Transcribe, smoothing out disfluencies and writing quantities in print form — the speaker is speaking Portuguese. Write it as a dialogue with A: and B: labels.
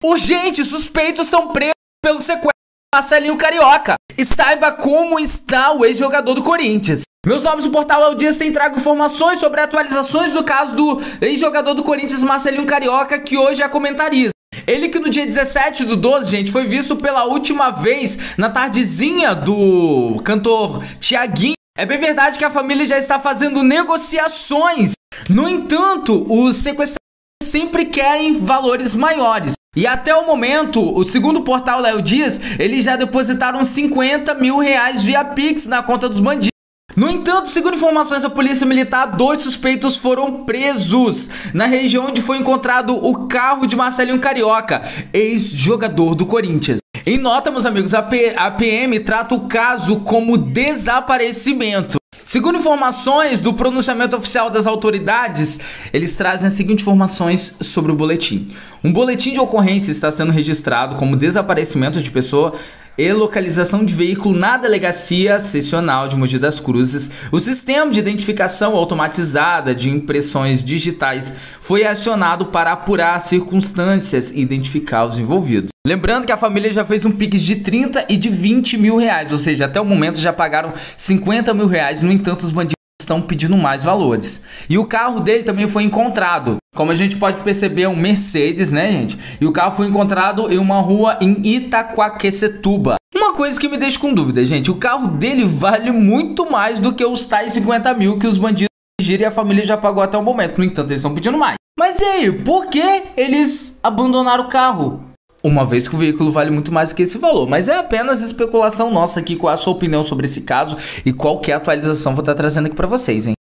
A: Urgente, suspeitos são presos pelo sequestro de Marcelinho Carioca. E saiba como está o ex-jogador do Corinthians. Meus nomes, o Portal Léo Dias tem trago informações sobre atualizações do caso do ex-jogador do Corinthians, Marcelinho Carioca, que hoje é comentarista. Ele que no dia 17/12, gente, foi visto pela última vez na tardezinha do cantor Thiaguinho. É bem verdade que a família já está fazendo negociações. No entanto, os sequestradores sempre querem valores maiores. E até o momento, o segundo o Portal Léo Dias, eles já depositaram 50 mil reais via Pix na conta dos bandidos. No entanto, segundo informações da Polícia Militar, 2 suspeitos foram presos na região onde foi encontrado o carro de Marcelinho Carioca, ex-jogador do Corinthians. Em nota, meus amigos, a PM trata o caso como desaparecimento. Segundo informações do pronunciamento oficial das autoridades, eles trazem as seguintes informações sobre o boletim. Um boletim de ocorrência está sendo registrado como desaparecimento de pessoa e localização de veículo na Delegacia Seccional de Mogi das Cruzes. O sistema de identificação automatizada de impressões digitais foi acionado para apurar circunstâncias e identificar os envolvidos. Lembrando que a família já fez um Pix de 30 e de 20 mil reais, ou seja, até o momento já pagaram 50 mil reais, no entanto os bandidos estão pedindo mais valores. E o carro dele também foi encontrado. Como a gente pode perceber, é um Mercedes, né, gente? E o carro foi encontrado em uma rua em Itaquaquecetuba. Uma coisa que me deixa com dúvida, gente, o carro dele vale muito mais do que os tais 50 mil que os bandidos exigiram e a família já pagou até o momento. No entanto, eles estão pedindo mais. Mas e aí, por que eles abandonaram o carro? Uma vez que o veículo vale muito mais do que esse valor. Mas é apenas especulação nossa aqui. Qual é a sua opinião sobre esse caso e qual que é a atualização vou estar trazendo aqui pra vocês, hein?